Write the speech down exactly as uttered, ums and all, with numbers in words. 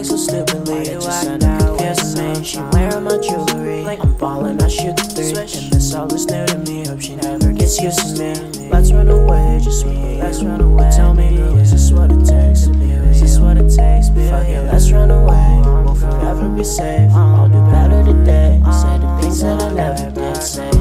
like so stupidly. It just ended confusing me. She wearing my jewelry, I'm falling, I shoot the three. And this all is new to me, hope she never gets used to me. Let's run away, just me, let's run away. Tell me, girl, is this what it takes? Is this what it takes? Fuck it, let's run away. We'll forever be safe, I'll do better today. Say the things that I never did say.